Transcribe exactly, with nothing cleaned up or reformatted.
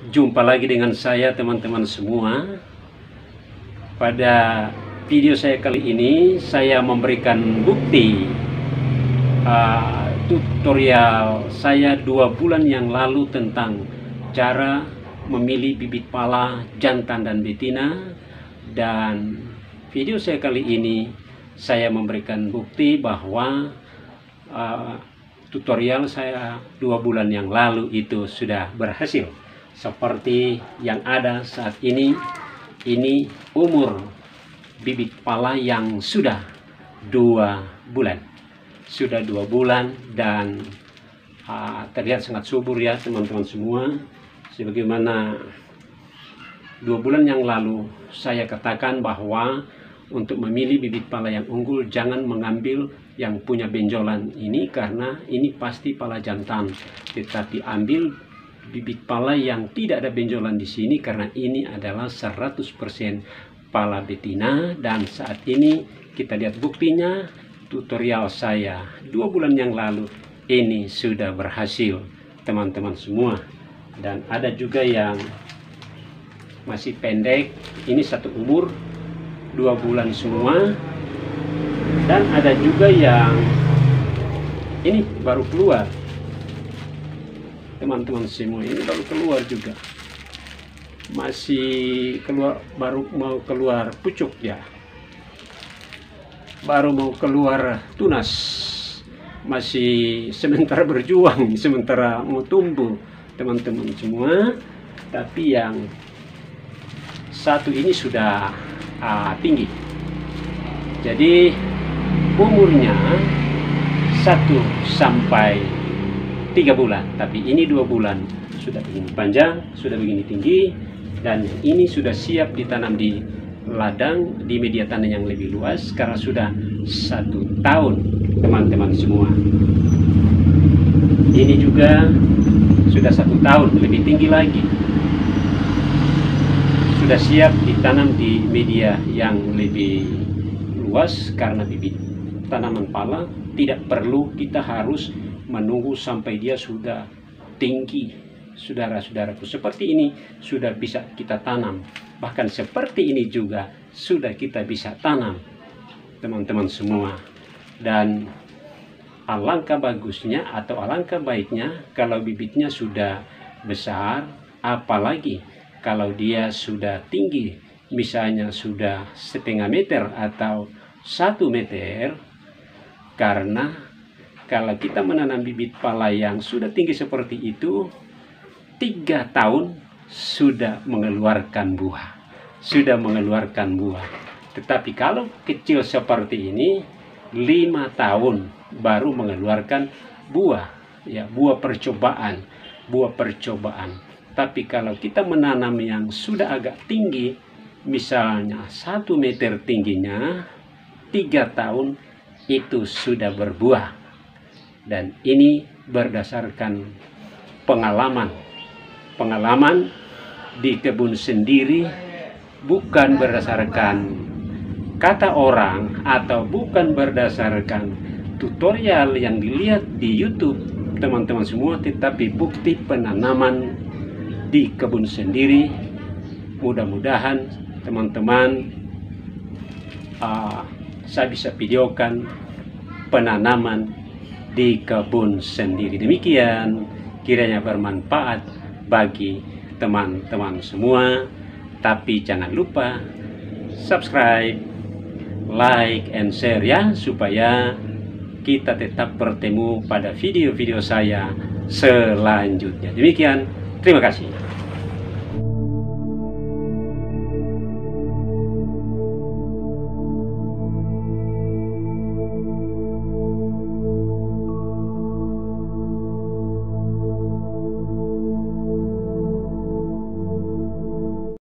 Jumpa lagi dengan saya teman-teman semua. Pada video saya kali ini saya memberikan bukti uh, tutorial saya dua bulan yang lalu tentang cara memilih bibit pala jantan dan betina. Dan video saya kali ini saya memberikan bukti bahwa uh, tutorial saya dua bulan yang lalu itu sudah berhasil. Seperti yang ada saat ini, ini umur bibit pala yang sudah dua bulan. Sudah dua bulan dan uh, terlihat sangat subur ya teman-teman semua. Sebagaimana dua bulan yang lalu saya katakan bahwa untuk memilih bibit pala yang unggul jangan mengambil yang punya benjolan ini karena ini pasti pala jantan. Tetapi ambil bibit pala yang tidak ada benjolan di sini karena ini adalah seratus persen pala betina. Dan saat ini kita lihat buktinya, tutorial saya dua bulan yang lalu ini sudah berhasil teman-teman semua. Dan ada juga yang masih pendek, ini satu umur dua bulan semua. Dan ada juga yang ini baru keluar teman-teman semua, ini baru keluar juga, masih keluar, baru mau keluar pucuk ya, baru mau keluar tunas, masih sementara berjuang, sementara mau tumbuh teman-teman semua. Tapi yang satu ini sudah uh, tinggi, jadi umurnya satu sampai tiga bulan, tapi ini dua bulan sudah begini panjang, sudah begini tinggi, dan ini sudah siap ditanam di ladang di media tanah yang lebih luas karena sudah satu tahun teman-teman semua. Ini juga sudah satu tahun, lebih tinggi lagi, sudah siap ditanam di media yang lebih luas karena bibit tanaman pala tidak perlu kita harus menunggu sampai dia sudah tinggi. Saudara-saudaraku, seperti ini sudah bisa kita tanam, bahkan seperti ini juga sudah kita bisa tanam teman-teman semua. Dan alangkah bagusnya atau alangkah baiknya kalau bibitnya sudah besar, apalagi kalau dia sudah tinggi, misalnya sudah setengah meter atau satu meter. Karena kalau kita menanam bibit pala yang sudah tinggi seperti itu, tiga tahun sudah mengeluarkan buah, sudah mengeluarkan buah. Tetapi kalau kecil seperti ini, lima tahun baru mengeluarkan buah, ya, buah percobaan, buah percobaan. Tapi kalau kita menanam yang sudah agak tinggi, misalnya satu meter tingginya, tiga tahun itu sudah berbuah. Dan ini berdasarkan pengalaman, pengalaman di kebun sendiri, bukan berdasarkan kata orang atau bukan berdasarkan tutorial yang dilihat di YouTube teman-teman semua, tetapi bukti penanaman di kebun sendiri. Mudah-mudahan teman-teman uh, saya bisa videokan penanaman di kebun sendiri. Demikian, kiranya bermanfaat bagi teman-teman semua. Tapi jangan lupa subscribe, like, and share ya, supaya kita tetap bertemu pada video-video saya selanjutnya. Demikian, terima kasih.